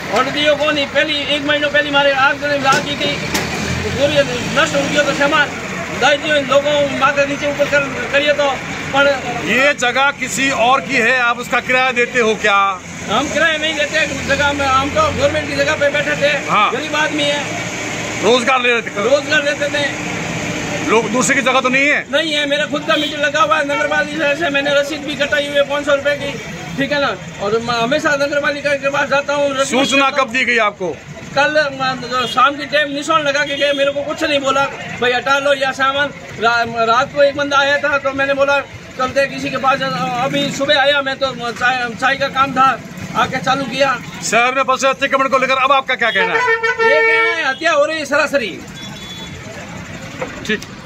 और दियो को नहीं, पहली 1 महीनों पहले मारे आग की थी, पूरी नष्ट हो गया तो सामान दाई दियो लोगों माथे नीचे ऊपर करिए तो। पर ये जगह किसी और की है, आप उसका किराया देते हो क्या? हम किराया नहीं देते जगह में, हम तो गवर्नमेंट की जगह पे बैठे थे। हाँ। गरीब आदमी है, रोजगार लेते थे। लोग दूसरे की जगह तो नहीं है? नहीं है, मेरा खुद का मीटर लगा हुआ है नगर पालिका से, मैंने रसीद भी कटाई हुई है 500 रुपए की, ठीक है ना। और मैं हमेशा नगर पालिका के पास जाता हूँ। सूचना कब दी गई आपको? कल शाम की टाइम निशान लगा के गए, मेरे को कुछ नहीं बोला, भाई हटा लो या सामान। रात को एक बंदा आया था तो मैंने बोला चलते किसी के पास। अभी सुबह आया मैं तो चाय का काम था, आके चालू किया। शहर में बसे अतिक्रमण को लेकर अब आपका क्या कहना है? ये कहना है हत्या हो रही है सरासरी। ठीक।